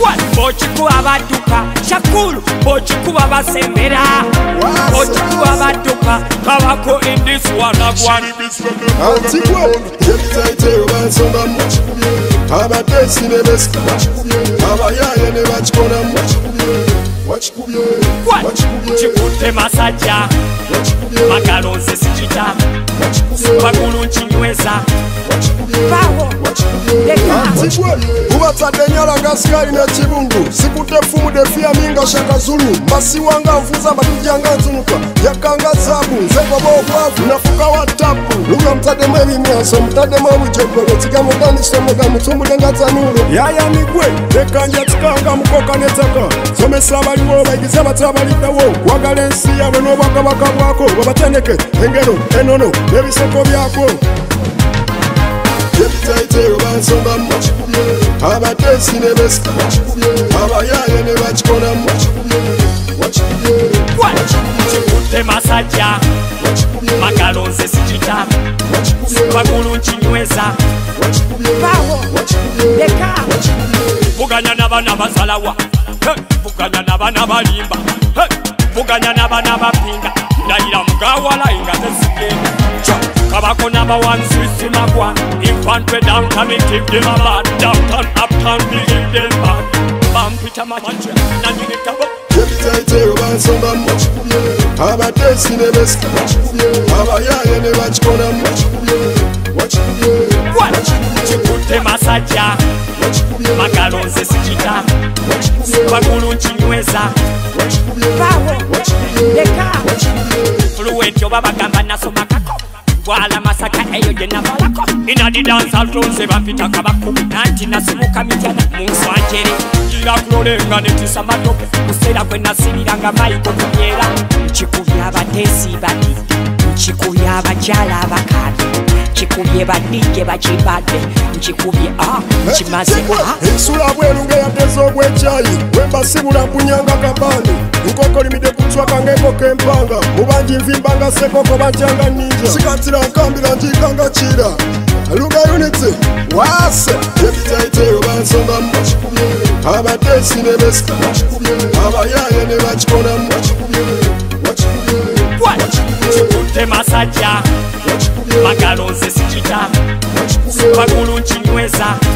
Bochikuba baduka Shakulu Bochikuba basembera Bochikuba baduka Kabako in this one agwan Antigua Yebitaite bansonga Abatesi nebeska Abayaya ne bachikona Chikute masaja Magalonze sichita Bagulu nchinyweza Bawo Antigua Ubatade nyala ngaskari na chibungu Sikute fumu defia minga shaka zulu Masi wanga mfuza matujanga nzunuka Yakanga zabu Zeko boku Nafuka watapu Luga mtade mwevi miaso Mtade mwevi jokolo Tika mutani somoga Mutumbu denga tanuru Yaya migwe Dekanja tikanga mkoka netaka Some sabali woba Igize batabali dawo Wagalensi ya weno waka waka wako Wabateneke Engero Enono Nebiseko byako Yebitaite bansonga Abatesi nebeska Abayaya ne bachikona Chikute masaja Magalonze sichita Bagulu nchinyweza Bawo Deka Buganya nabana basalawa Buganya nabana balimba Buganya nabana bapinga Ndaira mugawala inga tesikenda Kabako number one system agwa Infantry downtown and give them a bad Downtown, uptown, believe them bad Bampita machicha, nandini tabo Yebitaite bansonga Abatesi nebeska Abayaya ne bachikona Chikute masaja Magalonze sichita Bagulu nchinyweza Bawo Deka Fluent yoba bagamba nasoma kako Wala masaka eyo jena balako Ina di dance altonze bapita kabako Nanti nasimuka mitana Munswanjere Ila kulolenga netisa matope Kusera kwe nasibiranga maiko kunyera Nchikubya abatesi bati Nchikubya abajala abakade Nchikubye badije bachibade Nchikubye chimaze Insula bwelunge ya tezo bwechayi Wemba sibula kunyanga kabani Nkoko limide kuchwa kangeko kempanga Mubanji mvimbanga sekoko bachanga ninja Sikatira nkambira njikanga chira Aluga unity Wase Yebitaite bansonga Abatesi nebeska Abayaya ne bachikona Chikute masaja Magalonze sichita Bagulu nchinyweza